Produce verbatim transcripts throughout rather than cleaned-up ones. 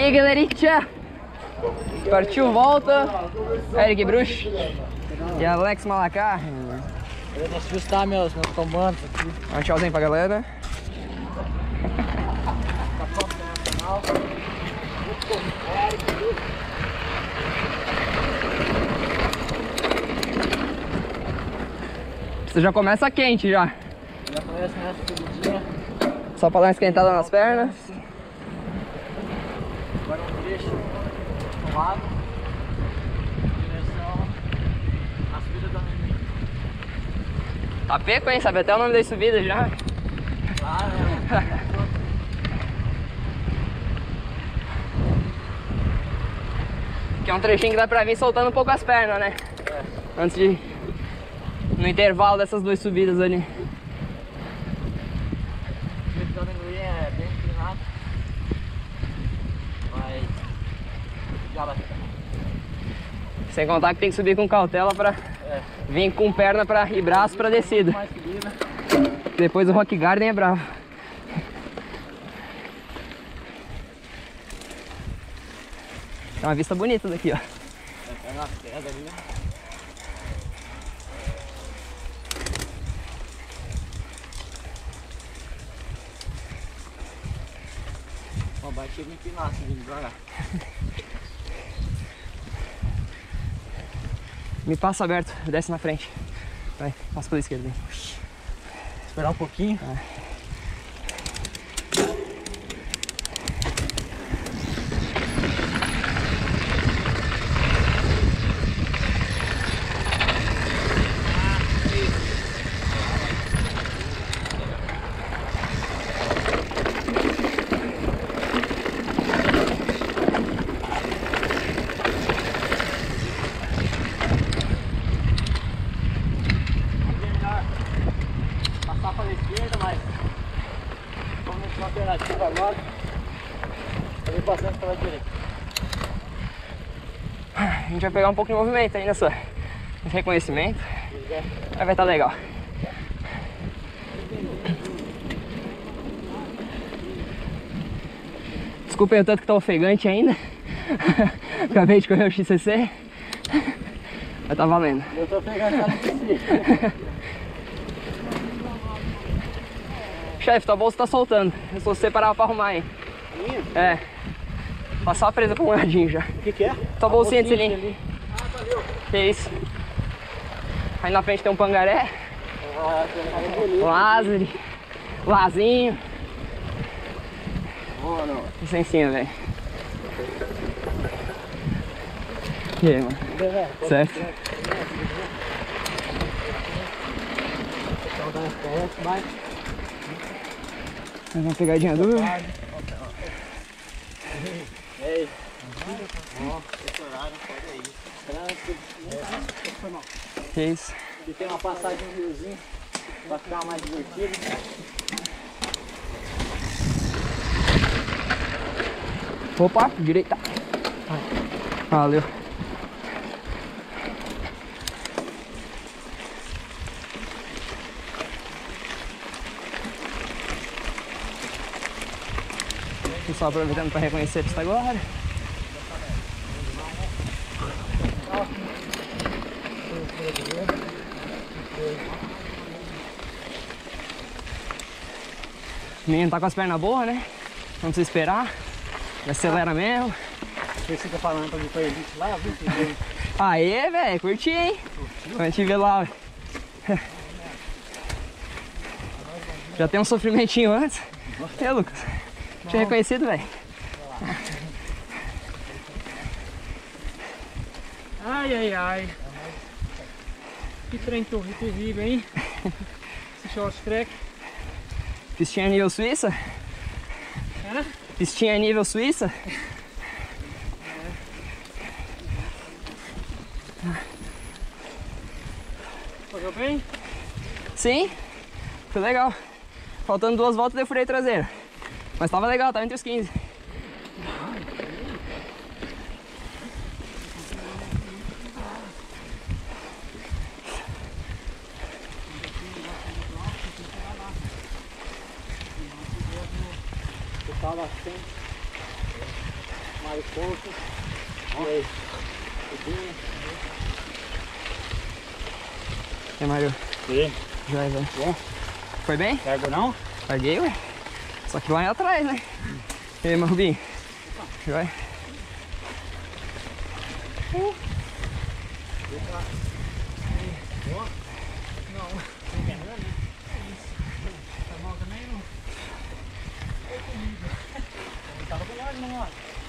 aí, galerinha? Partiu, volta. Eric Bruch e Alex Malacá. Eu vou ajustar meus, meus comandos aqui. Um tchauzinho pra galera. Você já começa quente já. Já começa nessa subidinha. Só pra dar uma esquentada nas pernas. Agora um trecho do lado. Direção à subida da Mimi. Tá peco, hein? Sabe até o nome das subidas já. Claro, né? Que é um trechinho que dá pra vir soltando um pouco as pernas, né? É. Antes de... no intervalo dessas duas subidas ali. O trecho da Mimi é bem inclinado. Mas... já bateu. Sem contar que tem que subir com cautela pra é. vir com perna pra... e braço pra descida. Mais subida. Depois o Rock Garden é bravo. Tem uma vista bonita daqui, ó. É, pega uma queda ali. Uma batida empinada vindo pra lá. Me passa aberto, desce na frente. Vai, passa pela esquerda. Esperar um pouquinho. É. Agora, eu vou passando pela direita. A gente vai pegar um pouco de movimento aí nessa, nesse reconhecimento. Aí vai estar legal. Desculpem o tanto que tá ofegante ainda. Acabei de correr o X C C. Mas tá valendo. Eu tô pegando ela aqui. Chefe, tua bolsa tá soltando. Eu só separava pra arrumar aí. Minha? É. Tá só presa com um ladinho já. O que que é? Tua bolsinha de bolsinha cilindro. Ah, valeu. Que isso. Aí na frente tem um pangaré. Ah, tem um bonito. Lázaro. Lazinho. Oh, não. Licencinha, velho. E aí, mano? É, Certo? Então dá as pernas, vai. Mais uma pegadinha dura. Ei. Ó, esse horário pode isso. Foi mal. Que isso? E tem uma passagem no riozinho pra ficar mais divertido. Opa, direita. Valeu. Só aproveitando para reconhecer a pista agora. O menino tá com as pernas boas, né? Não precisa esperar. Acelera mesmo. Você fica falando pra mim pra ele lá, viu? Aê, velho, curti, hein? Vai te ver lá. Já tem um sofrimentinho antes. E Lucas? Tinha reconhecido, velho? Ai, ai, ai. Que trem terrível, hein? Esse short track. Pistinha nível Suíça? Hã? Pistinha nível Suíça? Correu bem? Sim, foi legal. Faltando duas voltas eu furei traseiro. Mas tava legal, tava entre os quinze. Mais pouco. Olha aí. Subindo. E aí, Mário? Sim. Vai, vai. Bom. Foi bem? Pego não? Larguei, ué. Só que lá atrás, né? E aí, meu Rubinho? Vai. Uh. Tava com nós, não, ó.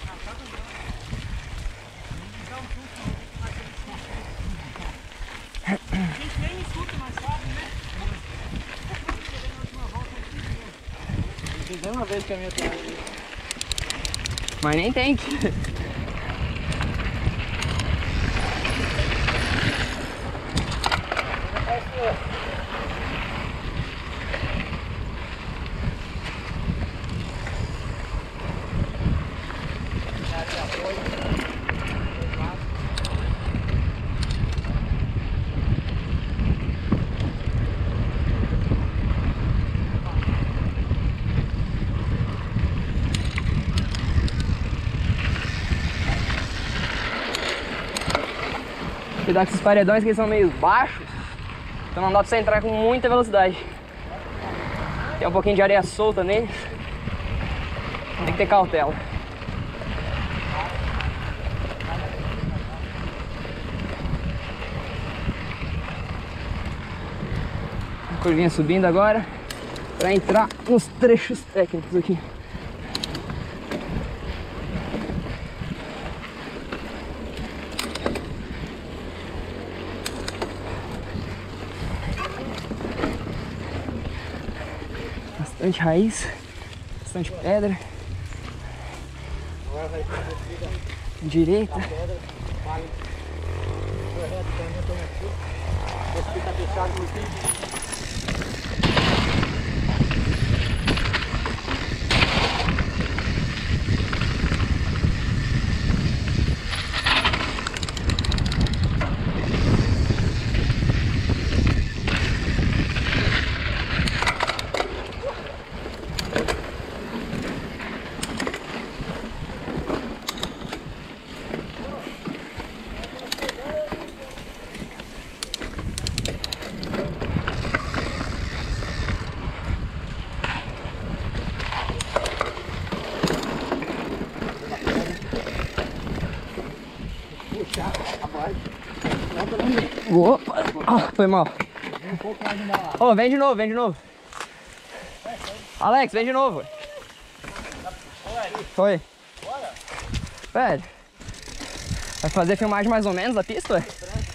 A gente nem escuta mais sabe, né? Fiz uma vez que a minha terra. Mas nem tem que. Cuidado com esses paredões que eles são meio baixos, então não dá pra você entrar com muita velocidade. Tem um pouquinho de areia solta neles, tem que ter cautela. A curvinha subindo agora para entrar nos trechos técnicos aqui. Bastante raiz, bastante pedra. Agora vai ter que Direita. pedra, palha. Correto, também tem aqui. Esse aqui tá fechado no fim. Opa! Ah, foi mal. Ô, oh, vem de novo, vem de novo. Alex, vem de novo. Foi. Velho. Vai fazer filmagem mais ou menos da pista, ué?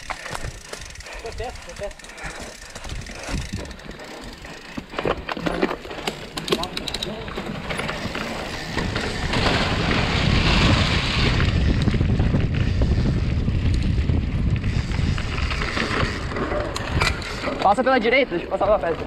Passa pela direita, deixa eu passar pela pedra.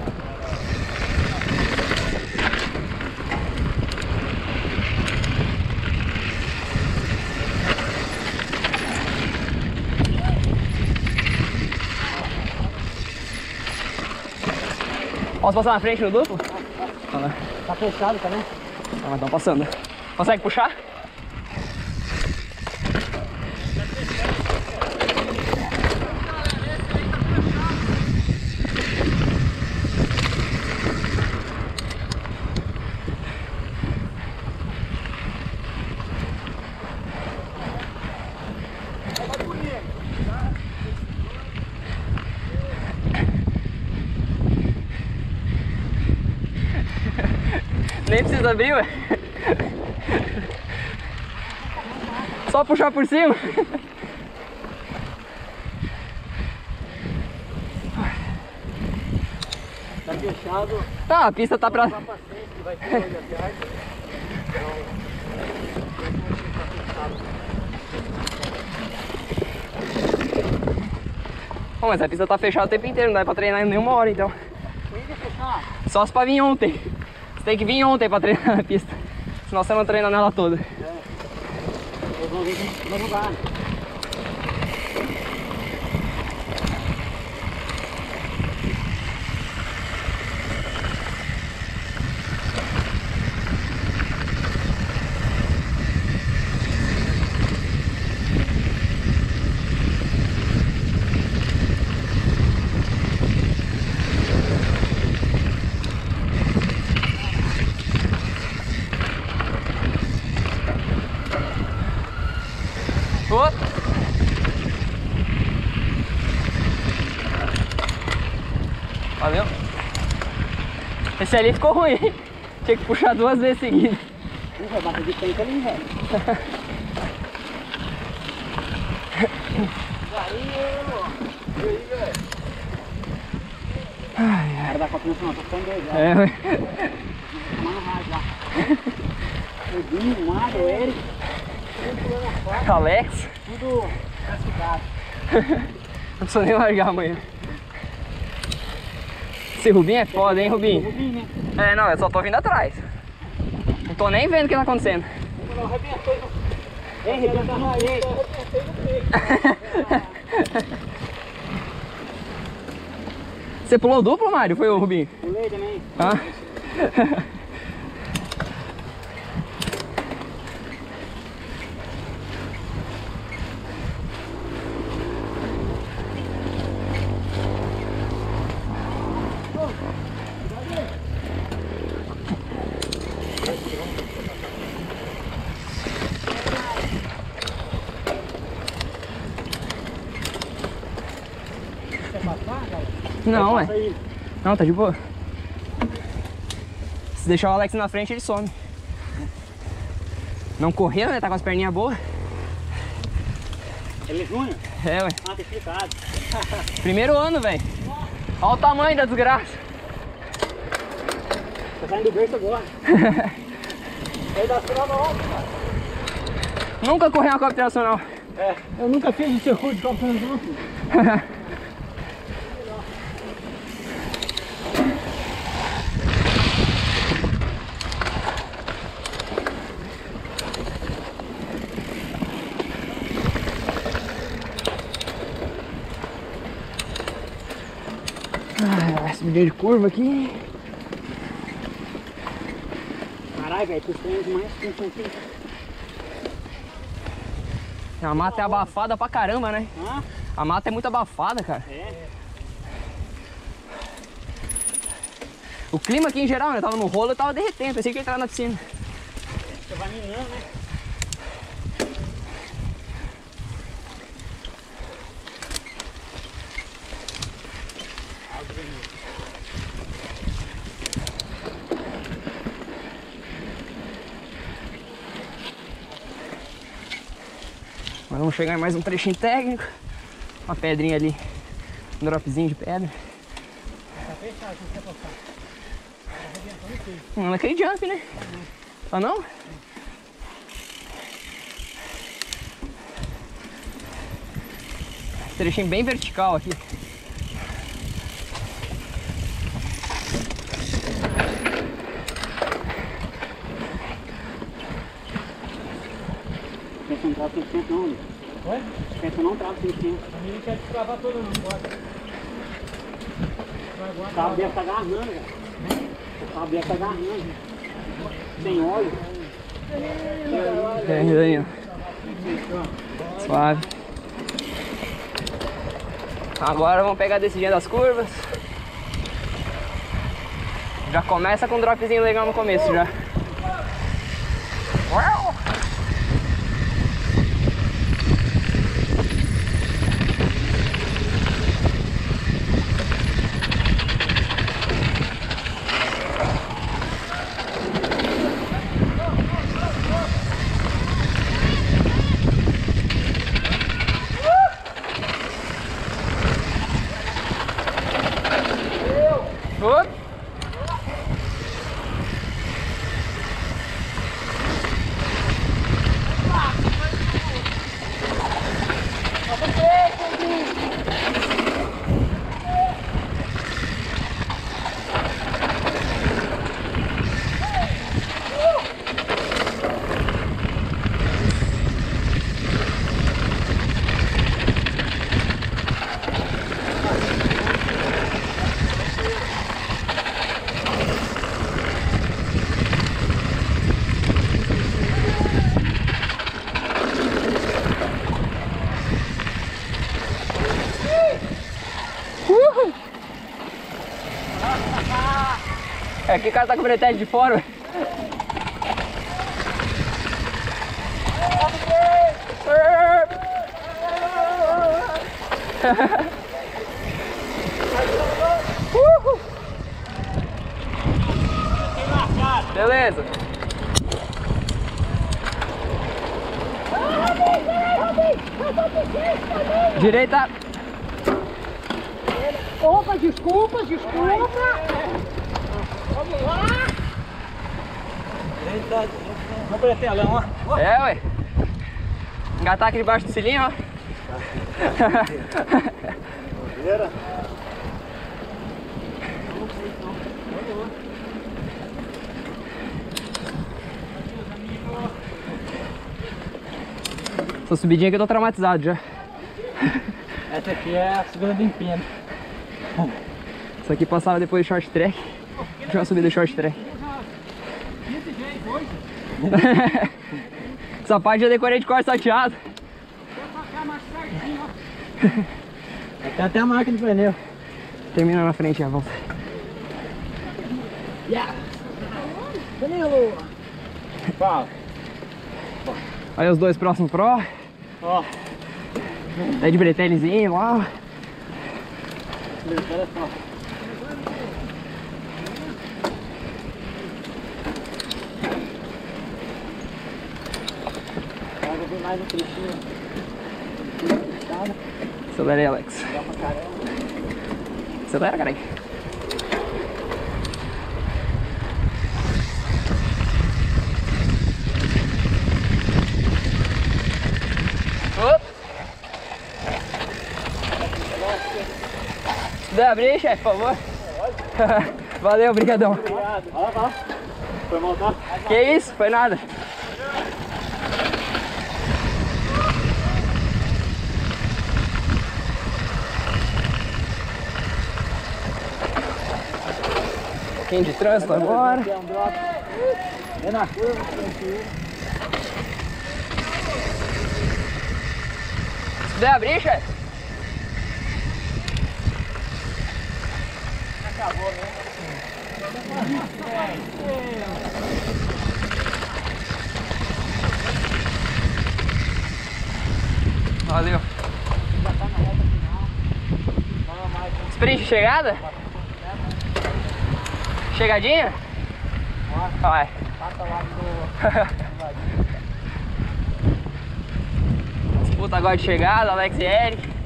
Posso passar na frente no duplo? Ah, Tá fechado também? ah, mas estão passando. Consegue puxar? Nem precisa abrir, ué. Só puxar por cima. Tá fechado. Tá, a pista tá pra... Capacete que vai ter hoje à tarde. Bom, mas a pista tá fechada o tempo inteiro, não dá pra treinar em nenhuma hora, então. Só se pra vir ontem. Você tem que vir ontem pra treinar na pista. Senão você não treina nela toda. É. Eles vão vir no lugar. Esse ali ficou ruim, hein? Tinha que puxar duas vezes seguidas. Não vai bater de frente ali, velho. Ai, ai. Cara da Copa Nacional, tô ficando doido. É, ué. Tomando rádio lá. O Dinho, o Mário, o Eric. Tudo pulando a foto. Alex. Tudo classificado. Não precisa nem largar amanhã. Esse Rubinho é foda, hein, Rubinho? Rubinho, né? É, não, eu só tô vindo atrás. Não tô nem vendo o que tá acontecendo. Não, arrebentou. Ei, arrebentou no peito. Arrebentei no peito. Você pulou duplo, Mário? Foi o Rubinho? Pulei também. Ah. Não, é. Não, tá de boa. Se deixar o Alex na frente, ele some. Não correu, né? Tá com as perninhas boas. Ele é Júnior? É, ué. Ah, tá explicado. Primeiro ano, velho. Olha o tamanho da desgraça. Tá saindo do berço agora. Aí dá pra não, cara. Nunca correu uma Copa Internacional. É, eu nunca fiz o circuito de Copa Internacional. Ah, subidinha de curva aqui. Caralho, velho, tu tem mais que um centímetro. A mata é abafada pra caramba, né? Hã? A mata é muito abafada, cara. É. O clima aqui em geral, né? Eu tava no rolo, eu tava derretendo. Pensei que ia entrar na piscina. Você vai minando, né? Mas vamos chegar em mais um trechinho técnico. Uma pedrinha ali. Um dropzinho de pedra. Tá fechado, se você passar. Tá arrebentando o peito. Não naquele jump, né? Ah, não? Trechinho bem vertical aqui. Pensa não trava cem por cento não, Luiz. Oi? Pensa não trava cem por cento. A menina quer destravar toda, não pode. Vai O aguardar. cabo deve estar agarrando, velho. O cabo deve estar agarrando. Sem óleo. É, aí, ó. Suave. Agora vamos pegar a descidinha das curvas. Já começa com um dropzinho legal no começo já. Good. É que o cara tá com o bretete de fora. Uhul. Beleza. Direita. Opa, desculpa, desculpa. Vamos lá. Vamos pra telão, ó. É, ué. Engatar aqui debaixo do cilinho, ó. Essa subidinha aqui eu tô traumatizado já. Essa aqui é a subida do empino. Isso aqui passava depois do short track. Deixa eu subir do short track. Essa parte eu decorei de corte sateado. Tem até a marca do pneu. Termina na frente a volta. Yeah. Danilo. Fala. Aí os dois próximos pro. Ó. Tá de bretelzinho lá. Olha só. Eu vou mais um trechinho. Acelera aí, Alex. Acelera, caralho. Opa! Se puder abrir, chefe, por favor. Valeu, brigadão. Obrigado. Olha lá. Foi montar? Que isso? Foi nada. Um pouquinho de trânsito agora. É na curva. Se puder abrir, chefe. Acabou, né? Valeu. Sprint de chegada? Chegadinha? Vai. Disputa agora de chegada, Alex e Eric.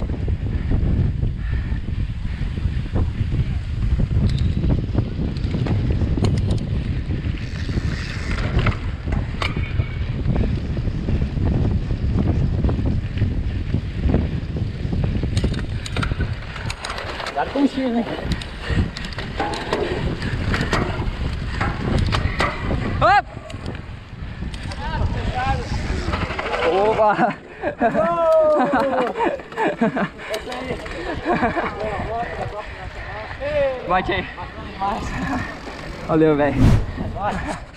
Cuidado com o X, né? Opa! Bate aí. Valeu, velho.